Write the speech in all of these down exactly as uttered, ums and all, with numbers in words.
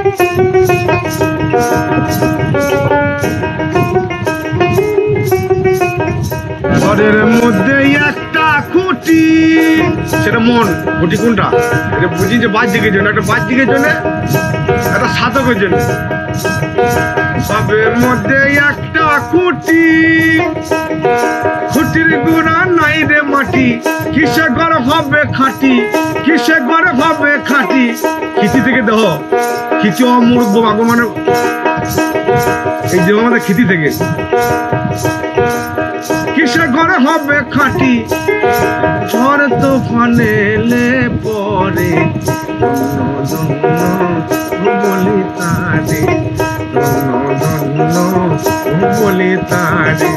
ঘরের মধ্যে একটা খুঁটি, সেটা মন। খুঁটি কোনটা এটা বুঝি, যে বাহ্যিকের জন্য, একটা বাহ্যিকের জন্য, একটা সাধকের জন্য। সবের মধ্যে একটা খুঁটি, খুঁটির গোড়া নাই রে মাটি, কিসে ঘর হবে খাঁটি, কিসে ঘর হবে খাঁটি। খিচি থেকে দেহ, খিচি অমূর্ব বাগো, মানে এই দেহ আমাদের খিচি থেকে। কিসে ঘরে হবে খাঁটি, ঝড় তুফানে এলে পরে বলি তারে, বলি তারে।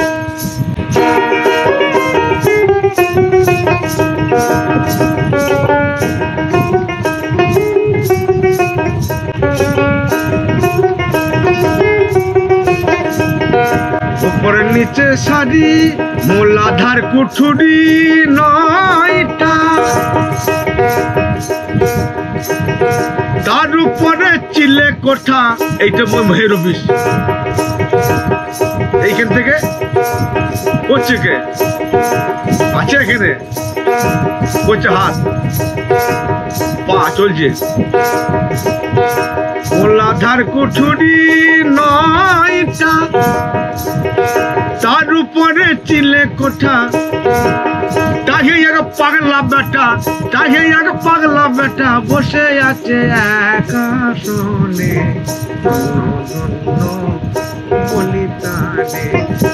উপরের নিচে সারি, মোলাধার কুঠুরি নয়টা, তার উপরে চিলে কোঠা। এইটা মেহের অফিস। এইখান থেকে করছে কে আছে, এখানে করছে হাত পা চলছে। মোলাধার কুঠুরি নয়টা, তার উপরে চিলে কোঠা। তাকে এক পাগলা বেটা, তাকে এক পাগলা বেটা বসে আছে একা শোনে, বলি তারে,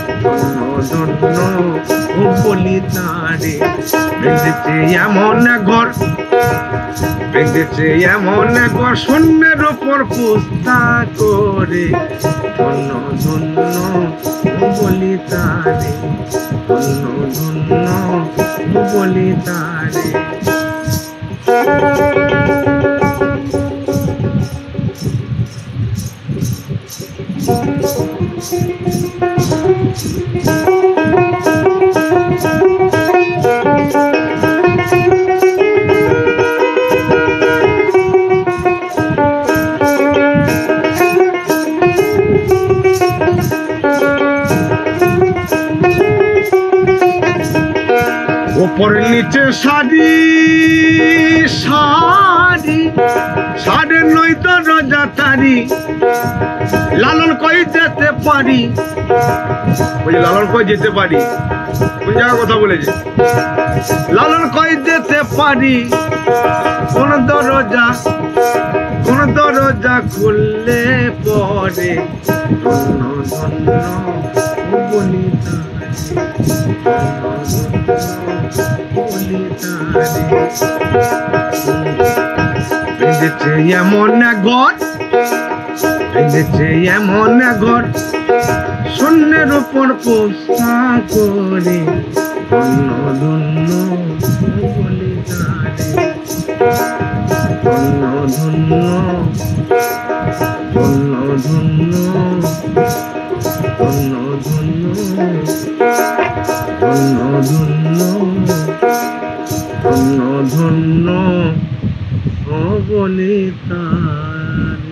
বলি তারে। বেঁধেছে এমন ঘর, বেঁধেছে এমন ঘর, শূন্যের উপর পুস্তা করে, ধন্য ধন্য বলি তারে, ধন্য ধন্য বলি তারে। উপরের নিচে সারি, সারি সাড়ে নয় দরজা তারি, লালন কই যেতে পারি। বলছি লালন কই যেতে পারি, কোন জায়গার কথা বলেছে? লালন কই যেতে পারি, কোন দরজা, কোন দরজা খুললে পরে ধন্য ধন্য বলি বেঁধেছে এমন ঘর, বেঁধেছে এমন ঘর, শূন্যের উপর পোষা করে, ধন্য ধন্য বলি তারে, ধন্য ধন্য ধন্য ধন্য ধন্য ধন্য ধন্য ধন্য ধন্য ধন্য বলি তারে।